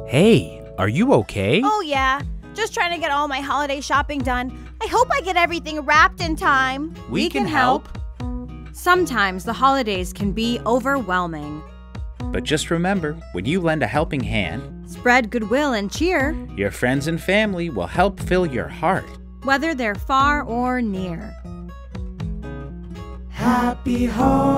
Hey, are you okay? Oh yeah, just trying to get all my holiday shopping done. I hope I get everything wrapped in time. We can help. Sometimes the holidays can be overwhelming. But just remember, when you lend a helping hand, Spread goodwill and cheer, your friends and family will help fill your heart. whether they're far or near. Happy holidays.